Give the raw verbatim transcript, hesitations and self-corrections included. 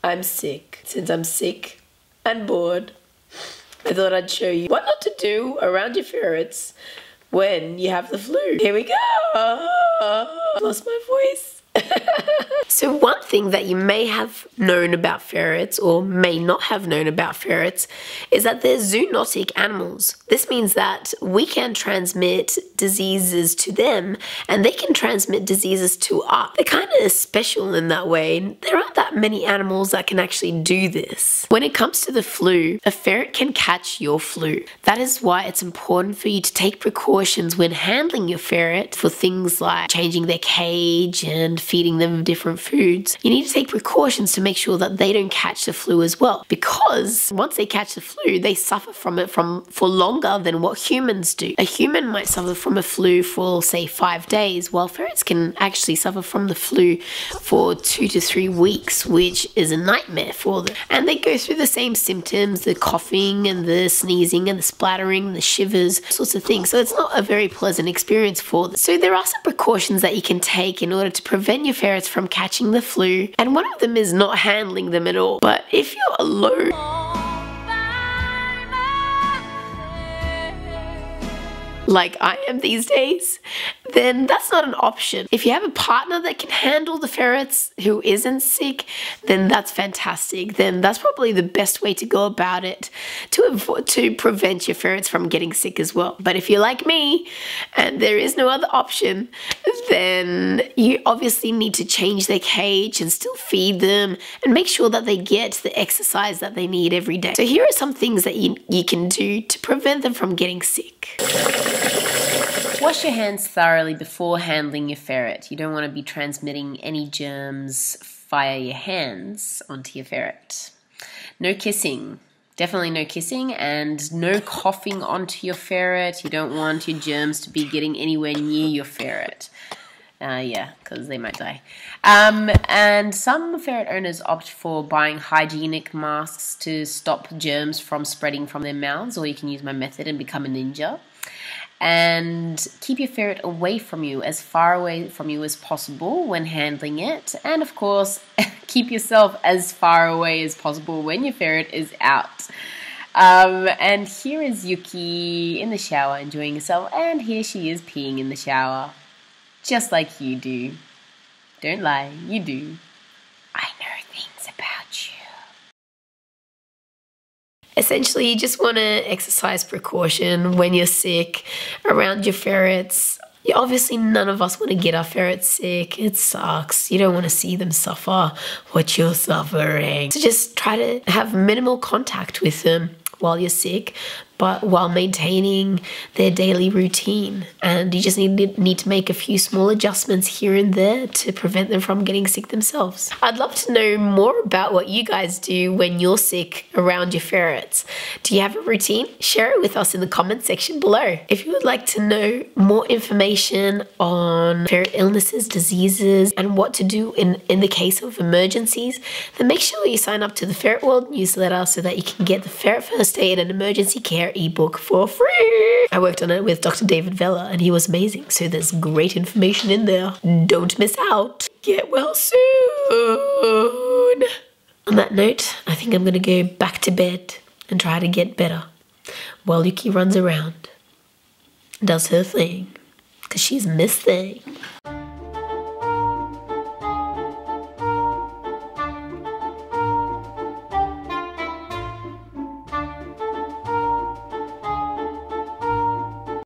I'm sick. Since I'm sick and bored, I thought I'd show you what not to do around your ferrets when you have the flu. Here we go. Lost my voice. So one thing that you may have known about ferrets or may not have known about ferrets is that they're zoonotic animals. This means that we can transmit diseases to them and they can transmit diseases to us. They're kind of special in that way. There aren't that many animals that can actually do this. When it comes to the flu, a ferret can catch your flu. That is why it's important for you to take precautions when handling your ferret for things like changing their cage and feeding them different foods. You need to take precautions to make sure that they don't catch the flu as well, because once they catch the flu, they suffer from it from for longer than what humans do. A human might suffer from a flu for say five days, while ferrets can actually suffer from the flu for two to three weeks, which is a nightmare for them. And they go through the same symptoms, the coughing and the sneezing and the splattering, the shivers, sorts of things. So it's not a very pleasant experience for them. So there are some precautions that you can take in order to prevent your ferrets from catching the flu, and one of them is not handling them at all. But if you're alone, like I am these days, then that's not an option. If you have a partner that can handle the ferrets who isn't sick, then that's fantastic. Then that's probably the best way to go about it to avoid, to prevent your ferrets from getting sick as well. But if you're like me and there is no other option, then you obviously need to change their cage and still feed them and make sure that they get the exercise that they need every day. So here are some things that you, you can do to prevent them from getting sick. Wash your hands thoroughly before handling your ferret. You don't want to be transmitting any germs via your hands onto your ferret. No kissing. Definitely no kissing, and no coughing onto your ferret. You don't want your germs to be getting anywhere near your ferret. Uh, yeah, because they might die. Um, and some ferret owners opt for buying hygienic masks to stop germs from spreading from their mouths, or you can use my method and become a ninja. And keep your ferret away from you, as far away from you as possible when handling it. And of course, keep yourself as far away as possible when your ferret is out. Um, and here is Yuki in the shower enjoying herself, and here she is peeing in the shower. Just like you do. Don't lie, you do. I know things about you. Essentially, you just want to exercise precaution when you're sick around your ferrets. Obviously, none of us want to get our ferrets sick. It sucks. You don't want to see them suffer what you're suffering. So just try to have minimal contact with them while you're sick, but while maintaining their daily routine. And you just need, need to make a few small adjustments here and there to prevent them from getting sick themselves. I'd love to know more about what you guys do when you're sick around your ferrets. Do you have a routine? Share it with us in the comment section below. If you would like to know more information on ferret illnesses, diseases, and what to do in, in the case of emergencies, then make sure you sign up to the Ferret-World newsletter so that you can get the Ferret First Aid and Emergency Care ebook for free. I worked on it with Doctor David Vella and he was amazing, so there's great information in there. Don't miss out. Get well soon. On that note, I think I'm gonna go back to bed and try to get better while Yuki runs around and does her thing, because she's Miss Thing.